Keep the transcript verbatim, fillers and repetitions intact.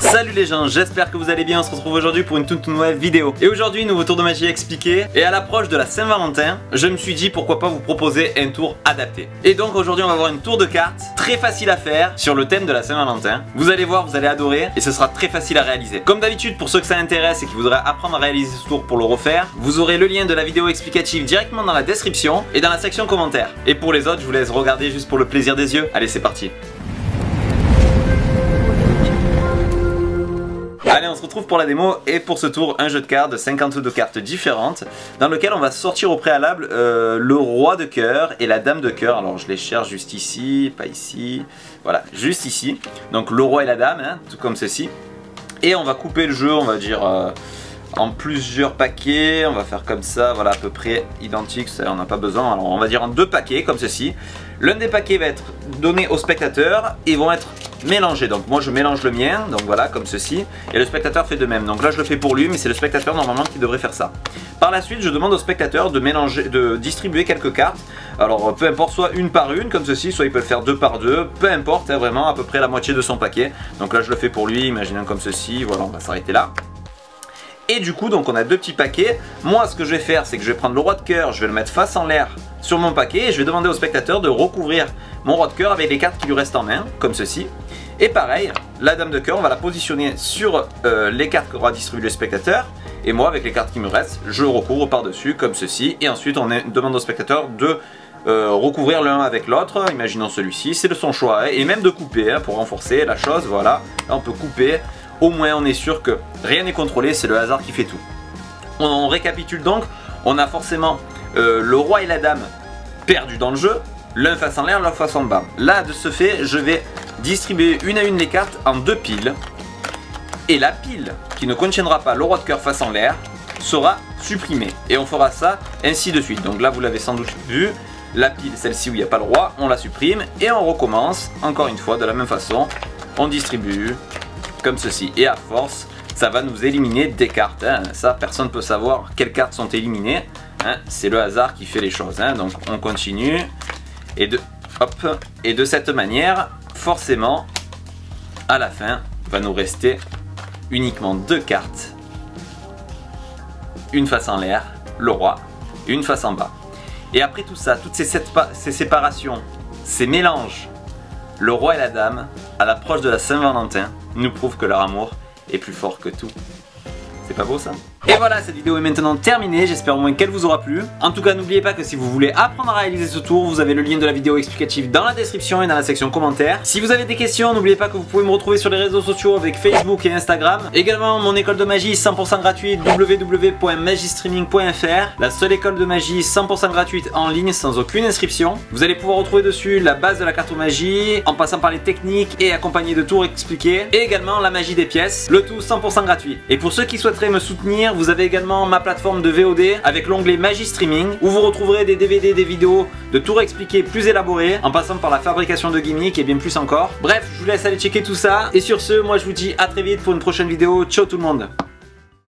Salut les gens, j'espère que vous allez bien, on se retrouve aujourd'hui pour une toute nouvelle vidéo. Et aujourd'hui, nouveau tour de magie expliqué. Et à l'approche de la Saint-Valentin, je me suis dit pourquoi pas vous proposer un tour adapté. Et donc aujourd'hui on va avoir une tour de cartes très facile à faire sur le thème de la Saint-Valentin. Vous allez voir, vous allez adorer et ce sera très facile à réaliser. Comme d'habitude, pour ceux que ça intéresse et qui voudraient apprendre à réaliser ce tour pour le refaire, vous aurez le lien de la vidéo explicative directement dans la description et dans la section commentaires. Et pour les autres, je vous laisse regarder juste pour le plaisir des yeux. Allez, c'est parti. Allez, on se retrouve pour la démo et pour ce tour un jeu de cartes de cinquante-deux cartes différentes dans lequel on va sortir au préalable euh, le roi de cœur et la dame de cœur. Alors je les cherche juste ici, pas ici, voilà, juste ici. Donc le roi et la dame, hein, tout comme ceci. Et on va couper le jeu, on va dire euh, en plusieurs paquets. On va faire comme ça, voilà, à peu près identique, ça on n'a pas besoin. Alors on va dire en deux paquets comme ceci. L'un des paquets va être donné au spectateur et vont être mélangés. Donc moi je mélange le mien, donc voilà, comme ceci. Et le spectateur fait de même. Donc là je le fais pour lui, mais c'est le spectateur normalement qui devrait faire ça. Par la suite je demande au spectateur de mélanger, de distribuer quelques cartes. Alors peu importe, soit une par une comme ceci, soit il peut le faire deux par deux. Peu importe, hein, vraiment à peu près la moitié de son paquet. Donc là je le fais pour lui, imaginons comme ceci. Voilà, on va s'arrêter là. Et du coup donc on a deux petits paquets. Moi ce que je vais faire c'est que je vais prendre le roi de cœur, je vais le mettre face en l'air sur mon paquet et je vais demander au spectateur de recouvrir mon roi de cœur avec les cartes qui lui restent en main, comme ceci. Et pareil, la dame de cœur, on va la positionner sur euh, les cartes qu'aura distribué le spectateur. Et moi avec les cartes qui me restent, je recouvre par-dessus comme ceci. Et ensuite on est, demande au spectateur de euh, recouvrir l'un avec l'autre. Imaginons celui-ci, c'est de son choix. Hein, et même de couper hein, pour renforcer la chose, voilà. Là on peut couper. Au moins on est sûr que rien n'est contrôlé, c'est le hasard qui fait tout. On, on récapitule donc, on a forcément euh, le roi et la dame perdus dans le jeu, l'un face en l'air, l'autre face en bas. Là de ce fait, je vais distribuer une à une les cartes en deux piles. Et la pile qui ne contiendra pas le roi de cœur face en l'air sera supprimée. Et on fera ça ainsi de suite. Donc là vous l'avez sans doute vu, la pile, celle-ci où il n'y a pas le roi, on la supprime. Et on recommence encore une fois de la même façon. On distribue comme ceci, et à force ça va nous éliminer des cartes hein. Ça personne ne peut savoir quelles cartes sont éliminées hein. C'est le hasard qui fait les choses hein. Donc on continue et de, hop, et de cette manière forcément à la fin va nous rester uniquement deux cartes, une face en l'air, le roi, et une face en bas. Et après tout ça, toutes ces, ces séparations, ces mélanges, le roi et la dame à l'approche de la Saint-Valentin nous prouvent que leur amour est plus fort que tout. C'est pas beau ça? Et voilà, cette vidéo est maintenant terminée, j'espère au moins qu'elle vous aura plu. En tout cas, n'oubliez pas que si vous voulez apprendre à réaliser ce tour, vous avez le lien de la vidéo explicative dans la description et dans la section commentaires. Si vous avez des questions, n'oubliez pas que vous pouvez me retrouver sur les réseaux sociaux avec Facebook et Instagram. Également mon école de magie cent pour cent gratuite, w w w point magistreaming point f r. La seule école de magie cent pour cent gratuite en ligne sans aucune inscription. Vous allez pouvoir retrouver dessus la base de la carte magie, en passant par les techniques et accompagné de tours expliqués. Et également la magie des pièces, le tout cent pour cent gratuit. Et pour ceux qui souhaiteraient me soutenir, vous avez également ma plateforme de V O D avec l'onglet Magie Streaming où vous retrouverez des D V D, des vidéos de tours expliqués plus élaborés en passant par la fabrication de gimmicks et bien plus encore. Bref, je vous laisse aller checker tout ça et sur ce, moi je vous dis à très vite pour une prochaine vidéo. Ciao tout le monde.